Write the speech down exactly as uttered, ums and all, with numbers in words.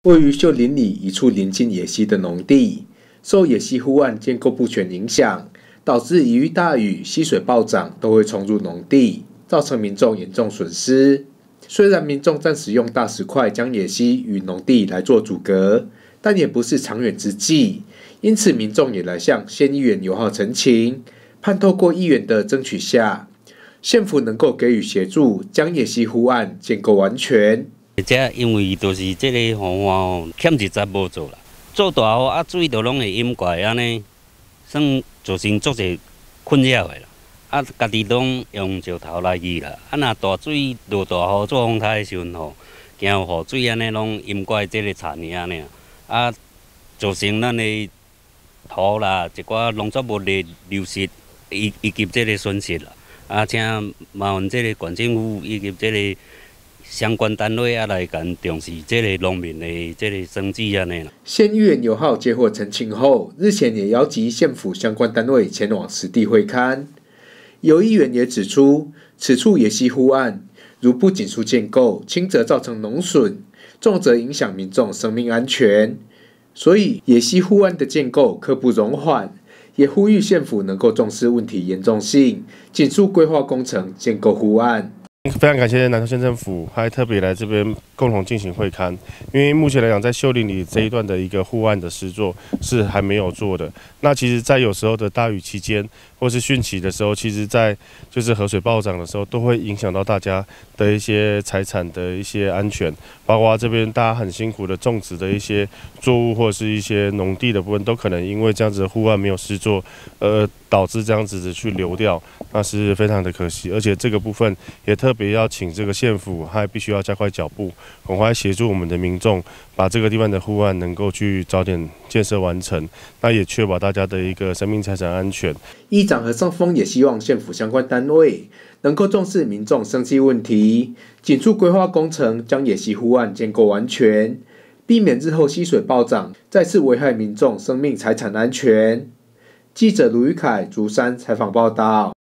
位于秀林里一处临近野溪的农地，受野溪护岸建构不全影响，导致一遇大雨、溪水暴涨都会冲入农地，造成民众严重损失。虽然民众暂时用大石块将野溪与农地来做阻隔，但也不是长远之计。因此，民众也来向县议员友好陈情，盼透过议员的争取下，县府能够给予协助，将野溪护岸建构完全。 这因为就是这个雨花吼，欠一截无做啦，做大雨啊，水都拢会淹过安尼，算造成足侪困扰的啦。啊，家己拢用石头来移啦。啊，若大水落大雨做风台的时阵吼，惊有雨水安尼拢淹过这个田尔安尼啊，造成咱的土啦，一寡农作物的流失，以以及这个损失啦。啊，请麻烦这个县政府以及这个相关单位啊来更重视这个农民的这个生计安尼啦。 县议员友好接获陈情后，日前也邀集县府相关单位前往实地会勘。有议员也指出，此处野溪护岸如不紧速建构，轻则造成农损，重则影响民众生命安全。所以野溪护岸的建构刻不容缓，也呼吁县府能够重视问题严重性，紧速规划工程建构护岸。 非常感谢南投县政府，还特别来这边共同进行会勘。因为目前来讲，在秀林里这一段的一个护岸的施作是还没有做的。那其实，在有时候的大雨期间，或是汛期的时候，其实在就是河水暴涨的时候，都会影响到大家的一些财产的一些安全，包括这边大家很辛苦的种植的一些作物或者是一些农地的部分，都可能因为这样子的护岸没有施作，呃，导致这样子的去流掉，那是非常的可惜。而且这个部分也特别要请这个县府，还必须要加快脚步，赶快协助我们的民众，把这个地方的护岸能够去早点建设完成，那也确保大家的一个生命财产安全。 议长何胜峰也希望县府相关单位能够重视民众生计问题，紧速规划工程，将野溪护岸建构完全，避免日后溪水暴涨再次危害民众生命财产安全。记者卢宇凯竹山采访报道。